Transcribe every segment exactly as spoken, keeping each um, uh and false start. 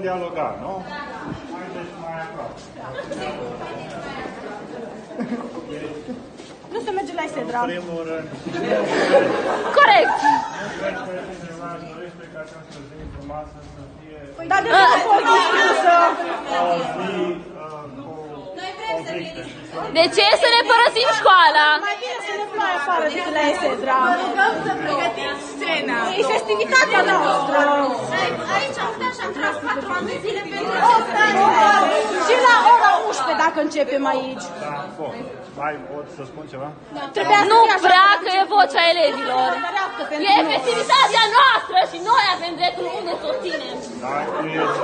dialoga, nu? Haideți mai aproape. Nu se merge la Isedra. În primul rând. Corect. Nu cred că cineva își dorește ca această zi frumoasă să fie Dar de ce nu pot distrusă? o zi uh, cu conflicte. De ce să ne părăsim școala? Mai bine să ne ploaie afară decât la Isedra. Rugăm să pregătim scena. E festivitatea noastră. Aici am stat și am tras patru ani de zile pentru Și la ora unsprezece dacă începem aici. Da, bun. Mai pot să spun ceva? Trebuia să Nu fie așa prea că că e vocea elevilor. ferească pentru E noi. festivitatea noastră și noi avem dreptul unde să o ținem. Da, este...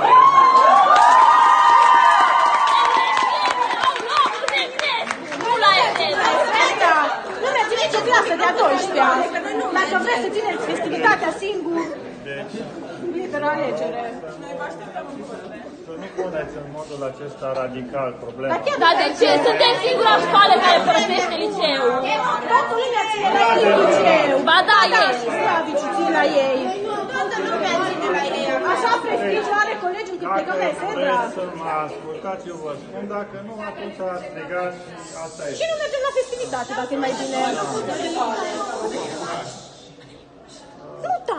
Nu la Isedra. Da, nu merge nicio clasă de a douăsprezecea. Dacă vreți să țineți festivitatea singur, Deci, liberă alegere. să nu puneți în modul acesta radical problema. Dar de ce suntem singura școală care părăsește liceul? Toată lumea ține la ei în liceu. Ba da, Da, ei. și Slaviciu ține la ei. toată lumea ține la ei. Așa prestigiu are colegiul când plecăm la Dacă Isedra. vreți să mă ascultați, eu vă spun, dacă nu, atunci strigați și asta e. Și nu mergem la festivitate, dacă e mai bine. Nu, da.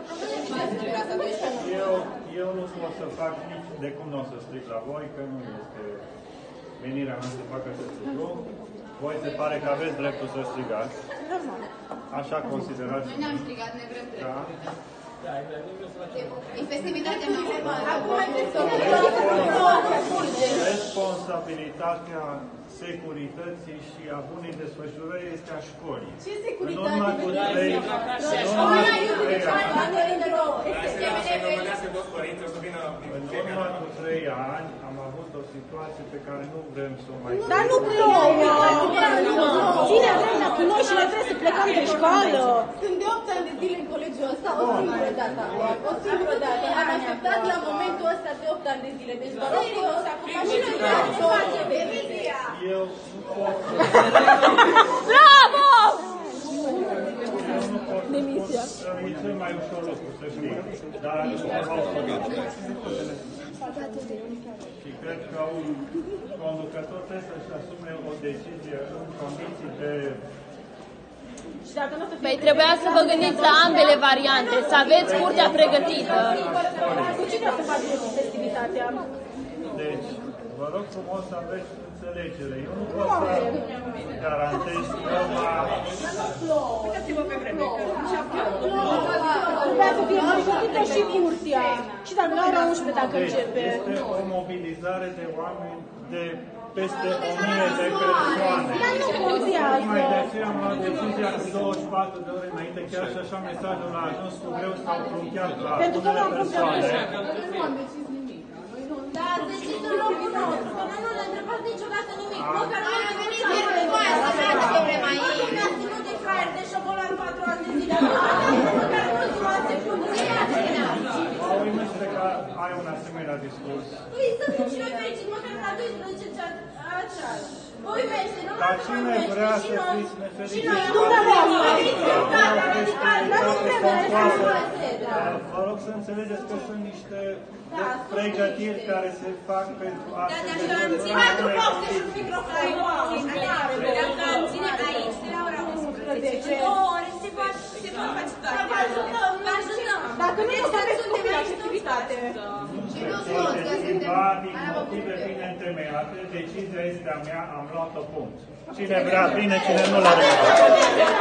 Eu, eu nu pot să fac nici de cum nu o să strig la voi, că nu este menirea mea să fac acest lucru. Voi se pare că aveți dreptul să strigați. Așa considerați. Noi ne-am strigat, ne vrem drept. Da? E festivitatea noastră. Responsabilitatea securității și a bunei desfășurări este a școlii. Ce În securitate? urmă cu trei, în urmă cu trei ani, în urmă cu trei ani am avut o situație pe care nu vrem să o mai Dar nu plouă. Ține vremea cu noi și noi trebuie să plecăm de școală. Sunt de opt ani de zile în colegiul ăsta, o singură dată. O singură dată. Am așteptat la momentul ăsta de opt ani de zile. Deci vă rog frumos, acum și noi vrem să facem demisia. Eu nu pot să... Bravo! Eu nu pot să spun, e cel mai ușor lucru, să știi. Dar acum vreau să gândesc. Și cred că un conducător trebuie să-și asume o decizie în condiții de... Și dacă nu o să fie Păi trebuia să vă gândiți la ambele variante, să aveți curtea pregătită. cu cine o să facem festivitatea? Deci, vă rog frumos să aveți înțelegere. Eu nu pot să garantez că va... Trebuia să fie pregătită și curtea. Și dacă la ora unsprezece dacă Deci, începe. este o mobilizare de oameni de peste o mie de persoane. Dar nu contează. Mai de aceea am luat decizia cu douăzeci și patru de ore înainte, chiar și așa mesajul a ajuns cu greu sau trunchiat la Pentru că nu am unele probleme. persoane. Da, ați decis în locul nostru, că noi nu ne întrebați niciodată nimic. Măcar noi am venit de nevoie să facem problema aici. Ne-ați ținut de fraier, de șobolan patru ani de zile. Măcar nu luați secundă. Mă uimește că ai un asemenea discurs. Păi să fim și noi fericiți, măcar la doisprezece așa. Vă uimește, nu Dar mă cine uimește. vrea Și să noi. fiți Și nefericiți? noi am venit de starea radicală. Dar nu trebuie să Vă rog să înțelegeți că sunt niște pregătiri care se fac pentru a se Ține patru boxe și un microfon. Dacă am ține aici, de la ora unsprezece, două ore, se pot face toate. Vă ajutăm, vă ajutăm. Dacă nu o să aveți copii la festivitate. Și nu toți, că suntem... din motive bine întemeiate, decizia este a mea, am luat-o punct. Cine vrea bine, cine nu l-are.